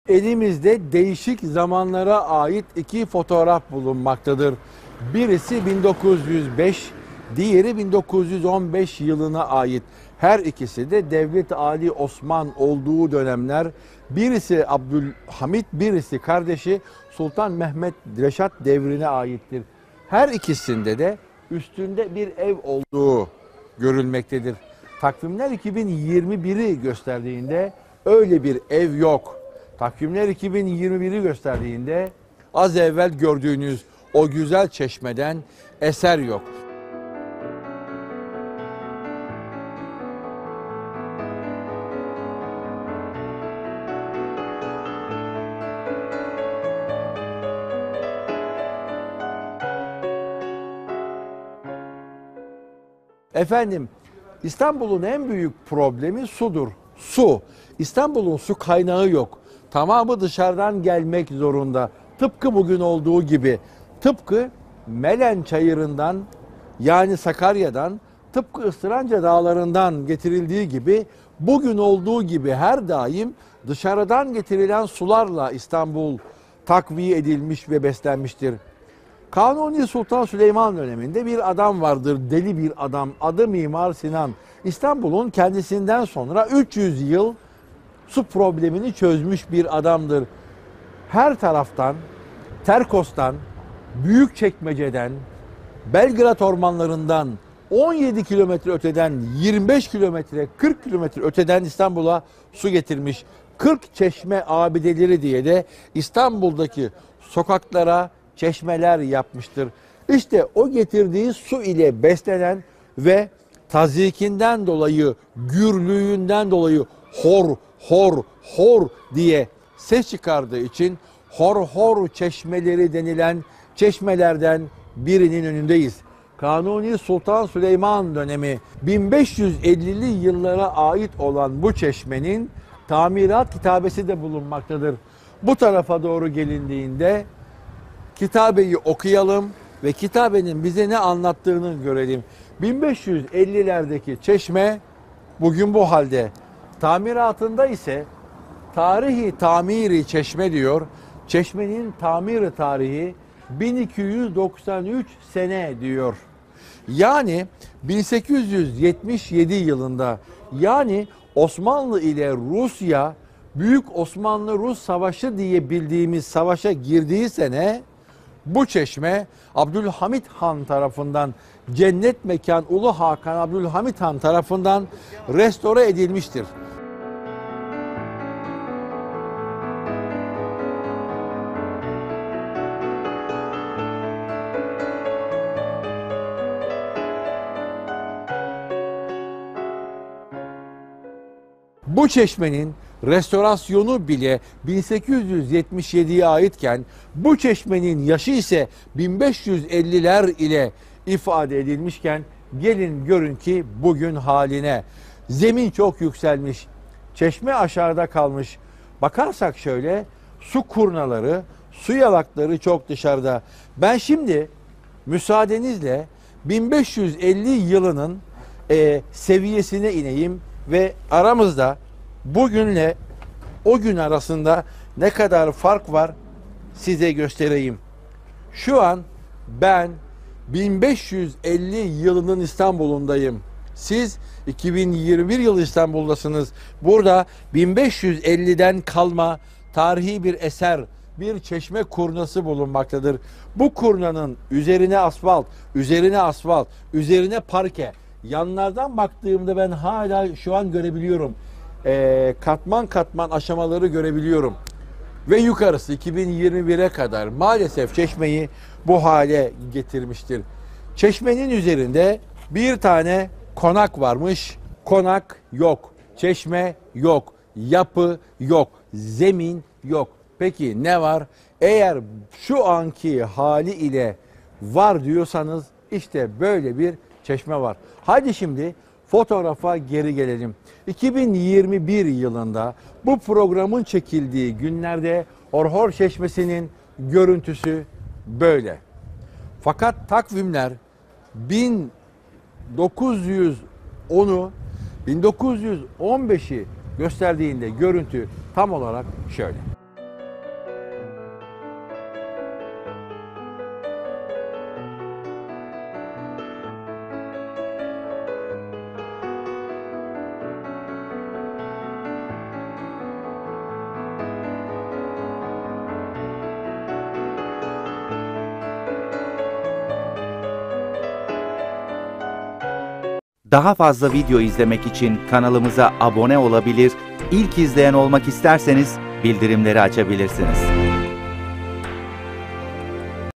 Elimizde değişik zamanlara ait iki fotoğraf bulunmaktadır. Birisi 1905, diğeri 1915 yılına ait. Her ikisi de Devlet Ali Osman olduğu dönemler. Birisi Abdülhamit, birisi kardeşi Sultan Mehmet Reşat devrine aittir. Her ikisinde de üstünde bir ev olduğu görülmektedir. Takvimler 2021'i gösterdiğinde öyle bir ev yok. Takvimler 2021'i gösterdiğinde az evvel gördüğünüz o güzel çeşmeden eser yok. Efendim, İstanbul'un en büyük problemi sudur. Su. İstanbul'un su kaynağı yok. Tamamı dışarıdan gelmek zorunda. Tıpkı bugün olduğu gibi. Tıpkı Melen Çayırı'ndan, yani Sakarya'dan, tıpkı Istıranca Dağları'ndan getirildiği gibi bugün olduğu gibi her daim dışarıdan getirilen sularla İstanbul takviye edilmiş ve beslenmiştir. Kanuni Sultan Süleyman döneminde bir adam vardır, deli bir adam, adı Mimar Sinan. İstanbul'un kendisinden sonra 300 yıl su problemini çözmüş bir adamdır. Her taraftan, Terkos'tan, Büyükçekmece'den, Belgrad ormanlarından, 17 kilometre öteden, 25 kilometre, 40 kilometre öteden İstanbul'a su getirmiş. 40 çeşme abideleri diye de İstanbul'daki sokaklara çeşmeler yapmıştır. İşte o getirdiği su ile beslenen ve tazikinden dolayı, gürlüğünden dolayı hor, hor, hor diye ses çıkardığı için hor hor çeşmeleri denilen çeşmelerden birinin önündeyiz. Kanuni Sultan Süleyman dönemi 1550'li yıllara ait olan bu çeşmenin tamirat kitabesi de bulunmaktadır. Bu tarafa doğru gelindiğinde kitabeyi okuyalım ve kitabenin bize ne anlattığını görelim. 1550'lerdeki çeşme bugün bu halde. Tamiratında ise tarihi tamiri çeşme diyor. Çeşmenin tamiri tarihi 1293 sene diyor. Yani 1877 yılında, yani Osmanlı ile Rusya Büyük Osmanlı-Rus Savaşı diye bildiğimiz savaşa girdiği sene bu çeşme Abdülhamit Han tarafından, cennet mekan Ulu Hakan Abdülhamit Han tarafından restore edilmiştir. Bu çeşmenin restorasyonu bile 1877'ye aitken bu çeşmenin yaşı ise 1550'ler ile ifade edilmişken gelin görün ki bugün haline. Zemin çok yükselmiş, çeşme aşağıda kalmış. Bakarsak şöyle su kurnaları, su yalakları çok dışarıda. Ben şimdi müsaadenizle 1550 yılının seviyesine ineyim ve aramızda bugünle o gün arasında ne kadar fark var size göstereyim. Şu an ben 1550 yılının İstanbul'undayım. Siz 2021 yılı İstanbul'dasınız. Burada 1550'den kalma tarihi bir eser, bir çeşme kurnası bulunmaktadır. Bu kurnanın üzerine asfalt, üzerine asfalt, üzerine parke. Yanlardan baktığımda ben hala şu an görebiliyorum. Katman katman aşamaları görebiliyorum. Ve yukarısı 2021'e kadar maalesef çeşmeyi bu hale getirmiştir. Çeşmenin üzerinde bir tane konak varmış. Konak yok. Çeşme yok. Yapı yok. Zemin yok. Peki ne var? Eğer şu anki hali ile var diyorsanız işte böyle bir çeşme var. Hadi şimdi fotoğrafa geri gelelim. 2021 yılında bu programın çekildiği günlerde Horhor Çeşmesi'nin görüntüsü böyle. Fakat takvimler 1910'u 1915'i gösterdiğinde görüntü tam olarak şöyle. Daha fazla video izlemek için kanalımıza abone olabilir, ilk izleyen olmak isterseniz bildirimleri açabilirsiniz.